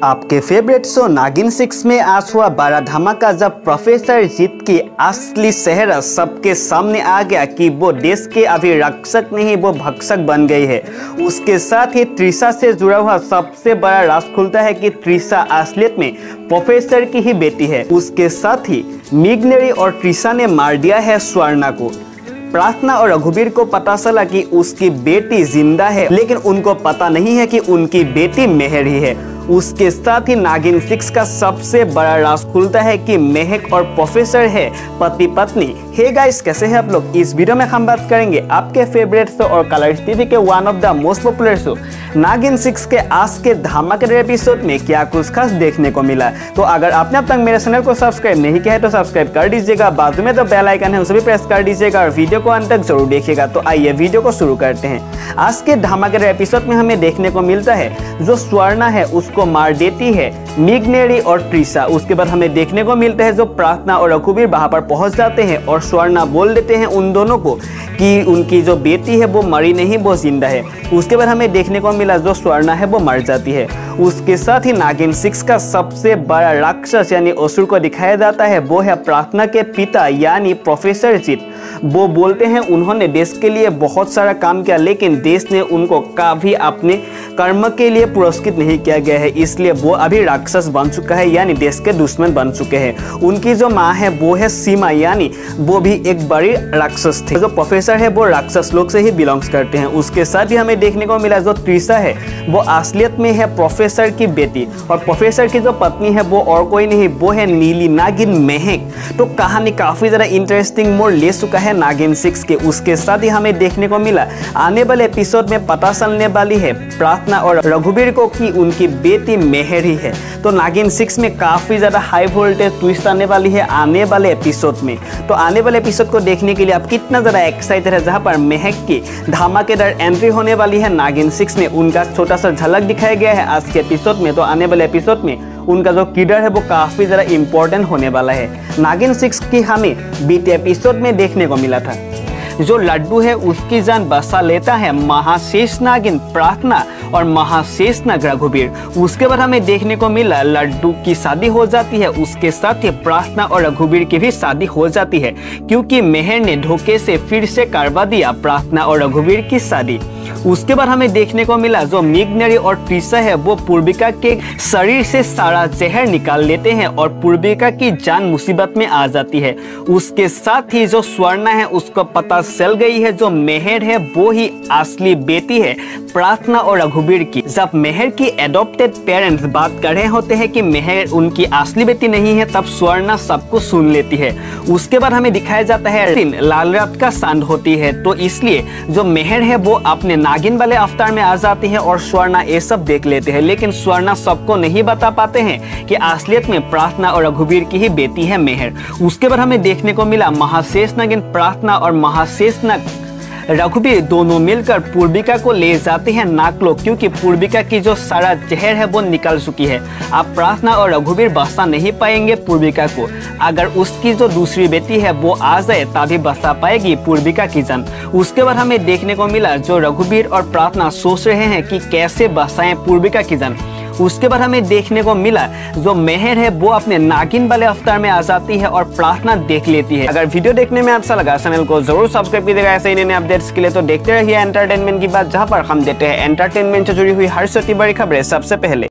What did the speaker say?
आपके favourite show Naagin 6 में आज हुआ बड़ा धमाका जब प्रोफेसर जीत की असली चेहरा सबके सामने आ गया कि वो देश के अभी रक्षक नहीं वो भक्षक बन गई है। उसके साथ ही त्रिशा से जुड़ा हुआ सबसे बड़ा राज खुलता है कि त्रिशा असलियत में प्रोफेसर की ही बेटी है। उसके साथ ही मिगनेरी और त्रिशा ने मार दिया है स्वर्णा को। प्रार्थना और रघुवीर को पता चला कि उसकी बेटी जिंदा है, लेकिन उनको पता नहीं है कि उनकी बेटी मेहर ही है। उसके साथ ही नागिन 6 का सबसे बड़ा राज खुलता है कि महक और प्रोफेसर है पति पत्नी। हे गाइस, कैसे हैं आप लोग? इस वीडियो में हम बात करेंगे आपके फेवरेट शो और कलर्स टीवी के one of the most popular show Naagin 6 के आज के धमाकेदार एपिसोड में क्या कुछ खास देखने को मिला। तो अगर आपने अब तक मेरे चैनल को सब्सक्राइब नहीं किया है तो सब्सक्राइब कर दीजिएगा, बाजू में जो बेल आइकन है उसे भी प्रेस कर दीजिएगा और वीडियो को अंत तक जरूर देखिएगा। तो आइए वीडियो को शुरू करते हैं। आज के धमाकेदार एपिसोड में हमें देखने को मिलता है जो स्वर्णा है उसको मार देती है मिगनेरी और त्रिशा। उसके बाद हमें देखने को मिलता है जो प्रार्थना और रघुवीर वहां पर पहुंच जाते हैं और स्वर्णा बोल देते हैं उन दोनों को कि उनकी जो बेटी है वो मरी नहीं वो जिंदा है। उसके बाद हमें देखने को मिला जो स्वर्णा है वो मर जाती है। उसके साथ ही नागिन 6 का सबसे बड़ा राक्षस यानी असुर को दिखाया जाता है, वो है प्रार्थना के पिता यानी प्रोफेसर जीत। वो बोलते हैं उन्होंने देश के लिए बहुत सारा काम किया, लेकिन देश ने उनको कभी अपने कर्म के लिए पुरस्कृत नहीं किया गया है, इसलिए वो अभी राक्षस बन चुका है यानी देश के दुश्मन बन चुके हैं। उनकी जो माँ है वो है सीमा यानी वो भी एक बड़ी राक्षस थी। जो प्रोफेसर है वो राक्षस लोग से ही बिलोंग्स करते हैं। उसके साथ ही हमें देखने को मिला जो त्रिशा है वो असलियत में है प्रोफेसर की बेटी और प्रोफेसर की जो पत्नी है वो और कोई नहीं वो है नीली नागिन महक। तो कहानी काफी ज्यादा इंटरेस्टिंग मोड़ ले चुका है नागिन 6 के। उसके साथ ही हमें देखने को मिला आने वाले एपिसोड में पता चलने वाली है प्रार्थना और रघुवीर को कि उनकी बेटी मेहर ही है। तो नागिन 6 में काफी ज्यादा हाई वोल्टेज ट्विस्ट आने वाली है आने वाले एपिसोड में। तो आने वाले एपिसोड को देखने के लिए आप कितना ज्यादा एक्साइटेड है, जहां पर महक की धमाकेदार एंट्री होने वाली है नागिन 6 में। उनका छोटा सा झलक दिखाया गया है आज के एपिसोड में। तो आने वाले एपिसोड में उनका जो किरदार है वो काफी ज्यादा इंपॉर्टेंट होने वाला है। नागिन 6 की हमें बीते एपिसोड में देखने को मिला था जो लड्डू है उसकी जान बसा लेता है महाशेष नागिन प्रार्थना और महाशेष नाग रघुवीर। उसके बाद हमें देखने को मिला लड्डू की शादी हो जाती है। उसके साथ ही प्रार्थना और रघुवीर की भी शादी हो जाती है क्योंकि मेहर ने धोखे से फिर से करवा दिया प्रार्थना और रघुवीर की शादी। उसके बाद हमें देखने को मिला जो मिगनेरी और त्रिशा है वो पूर्विका के शरीर से सारा जहर निकाल लेते हैं और पूर्विका की जान मुसीबत में आ जाती है। उसके साथ ही जो स्वर्णा है उसको पता चल गई है जो मेहर है वो ही असली बेटी है प्रार्थना और रघुवीर की। जब मेहर की एडॉप्टेड पेरेंट्स बात कर रहे होते हैं कि मेहर उनकी असली बेटी नहीं है, तब स्वर्णा सबको सुन लेती है। उसके बाद हमें दिखाया जाता है लाल रात का सांड होती है, तो इसलिए जो मेहर है वो अपने नागिन वाले अवतार में आ जाती है और स्वर्णा ये सब देख लेते हैं। लेकिन स्वर्णा सबको नहीं बता पाते हैं कि असलियत में प्रार्थना और रघुवीर की ही बेटी है मेहर। उसके बाद हमें देखने को मिला महाशेष नागिन प्रार्थना और महाशेष नाग रघुवीर दोनों मिलकर पूर्विका को ले जाते हैं नागलोक, क्योंकि पूर्विका की जो सारा जहर है वो निकल चुकी है। अब प्रार्थना और रघुवीर बचा नहीं पाएंगे पूर्विका को। अगर उसकी जो दूसरी बेटी है वो आ जाए तभी बचा पाएगी पूर्विका की जान। उसके बाद हमें देखने को मिला जो रघुवीर और प्रार्थना सोच रहे हैं कि कैसे बचाएं पूर्विका की जान। उसके बाद हमें देखने को मिला जो मेहर है वो अपने नागिन वाले अवतार में आ जाती है और प्रार्थना देख लेती है। अगर वीडियो देखने में अच्छा लगा चैनल को जरूर सब्सक्राइब कीजिएगा ऐसे ही नए अपडेट्स के लिए। तो देखते रहिए एंटरटेनमेंट की बात, जहां पर हम देते हैं एंटरटेनमेंट से जुड़ी हुई हर छोटी बड़ी खबरें सबसे पहले।